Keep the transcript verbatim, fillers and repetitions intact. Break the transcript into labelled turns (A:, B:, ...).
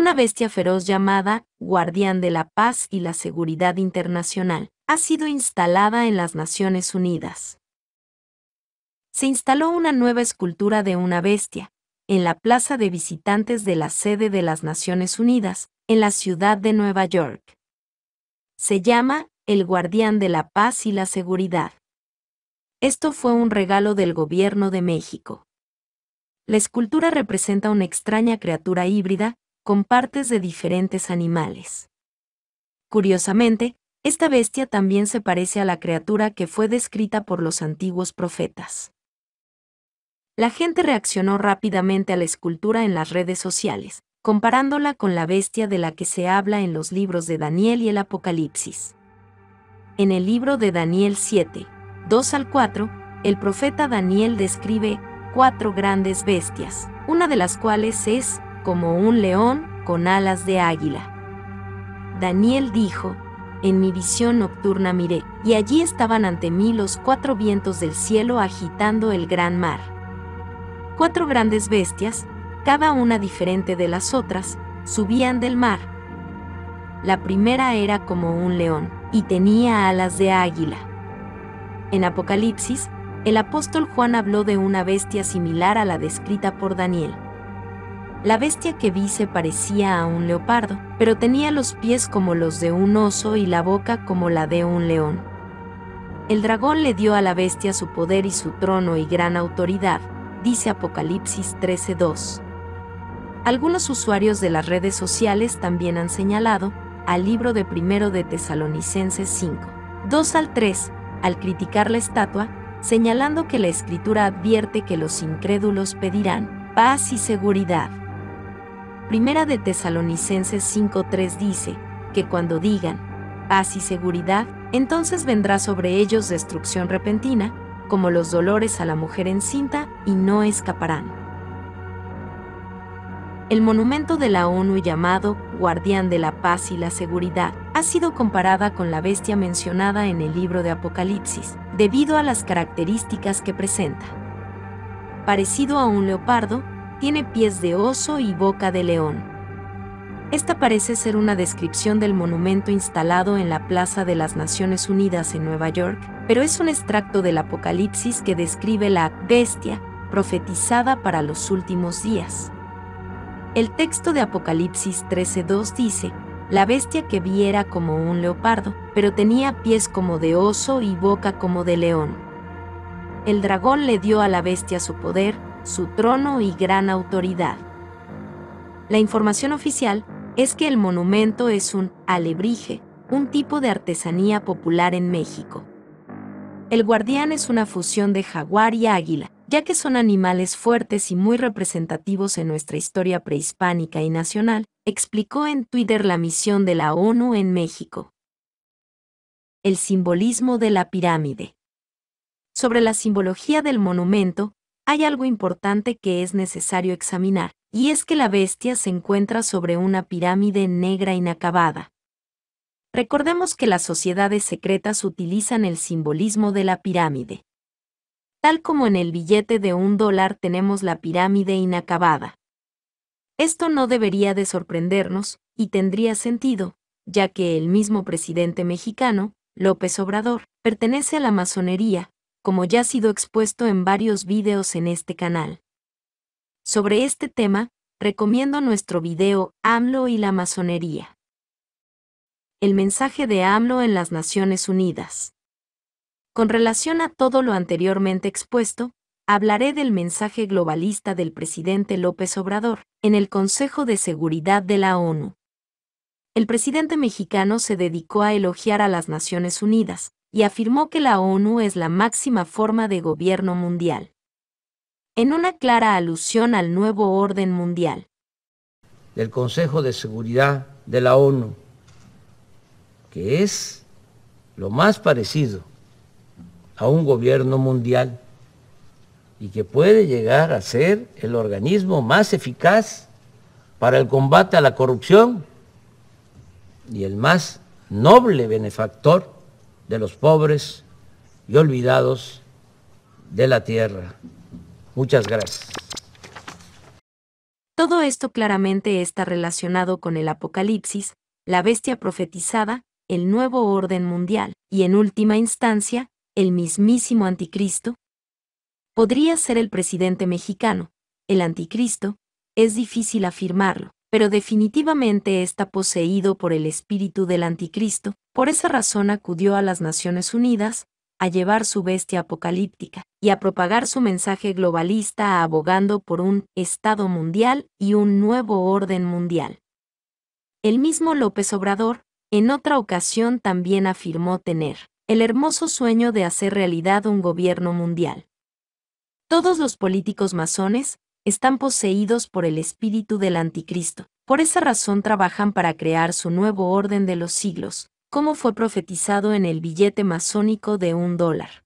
A: una bestia feroz llamada Guardián de la Paz y la Seguridad Internacional ha sido instalada en las Naciones Unidas. Se instaló una nueva escultura de una bestia en la plaza de visitantes de la sede de las Naciones Unidas, en la ciudad de Nueva York. Se llama el Guardián de la Paz y la Seguridad. Esto fue un regalo del gobierno de México. La escultura representa una extraña criatura híbrida con partes de diferentes animales. Curiosamente, esta bestia también se parece a la criatura que fue descrita por los antiguos profetas. La gente reaccionó rápidamente a la escultura en las redes sociales, comparándola con la bestia de la que se habla en los libros de Daniel y el Apocalipsis. En el libro de Daniel siete, dos al cuatro, el profeta Daniel describe cuatro grandes bestias, una de las cuales es como un león con alas de águila. Daniel dijo: en mi visión nocturna miré, y allí estaban ante mí los cuatro vientos del cielo agitando el gran mar. Cuatro grandes bestias, cada una diferente de las otras, subían del mar. La primera era como un león, y tenía alas de águila. En Apocalipsis, el apóstol Juan habló de una bestia similar a la descrita por Daniel. La bestia que vi se parecía a un leopardo, pero tenía los pies como los de un oso y la boca como la de un león. El dragón le dio a la bestia su poder y su trono y gran autoridad, dice Apocalipsis trece dos. Algunos usuarios de las redes sociales también han señalado al libro de Primero de Tesalonicenses cinco, dos al tres, al criticar la estatua, señalando que la Escritura advierte que los incrédulos pedirán paz y seguridad. Primera de Tesalonicenses cinco tres dice que cuando digan paz y seguridad, entonces vendrá sobre ellos destrucción repentina, como los dolores a la mujer encinta, y no escaparán. El monumento de la ONU llamado Guardián de la Paz y la Seguridad ha sido comparada con la bestia mencionada en el libro de Apocalipsis, debido a las características que presenta. Parecido a un leopardo, tiene pies de oso y boca de león. Esta parece ser una descripción del monumento instalado en la Plaza de las Naciones Unidas en Nueva York, pero es un extracto del Apocalipsis que describe la bestia profetizada para los últimos días. El texto de Apocalipsis trece dos dice: la bestia que vi era como un leopardo, pero tenía pies como de oso y boca como de león. El dragón le dio a la bestia su poder, su trono y gran autoridad. La información oficial es que el monumento es un alebrije, un tipo de artesanía popular en México. El guardián es una fusión de jaguar y águila, ya que son animales fuertes y muy representativos en nuestra historia prehispánica y nacional, explicó en Twitter la misión de la ONU en México. El simbolismo de la pirámide. Sobre la simbología del monumento, hay algo importante que es necesario examinar, y es que la bestia se encuentra sobre una pirámide negra inacabada. Recordemos que las sociedades secretas utilizan el simbolismo de la pirámide. Tal como en el billete de un dólar tenemos la pirámide inacabada. Esto no debería de sorprendernos, y tendría sentido, ya que el mismo presidente mexicano, López Obrador, pertenece a la masonería, como ya ha sido expuesto en varios videos en este canal. Sobre este tema, recomiendo nuestro video AMLO y la masonería. El mensaje de AMLO en las Naciones Unidas. Con relación a todo lo anteriormente expuesto, hablaré del mensaje globalista del presidente López Obrador en el Consejo de Seguridad de la ONU. El presidente mexicano se dedicó a elogiar a las Naciones Unidas y afirmó que la ONU es la máxima forma de gobierno mundial, en una clara alusión al nuevo orden mundial.
B: Del Consejo de Seguridad de la ONU, que es lo más parecido a un gobierno mundial y que puede llegar a ser el organismo más eficaz para el combate a la corrupción y el más noble benefactor de los pobres y olvidados de la tierra. Muchas gracias.
A: Todo esto claramente está relacionado con el Apocalipsis, la bestia profetizada, el nuevo orden mundial, y en última instancia, el mismísimo Anticristo. Podría ser el presidente mexicano, el Anticristo, es difícil afirmarlo, pero definitivamente está poseído por el espíritu del Anticristo. Por esa razón acudió a las Naciones Unidas, a llevar su bestia apocalíptica, y a propagar su mensaje globalista abogando por un Estado mundial y un nuevo orden mundial. El mismo López Obrador, en otra ocasión también afirmó tener el hermoso sueño de hacer realidad un gobierno mundial. Todos los políticos masones están poseídos por el espíritu del Anticristo. Por esa razón trabajan para crear su nuevo orden de los siglos, como fue profetizado en el billete masónico de un dólar.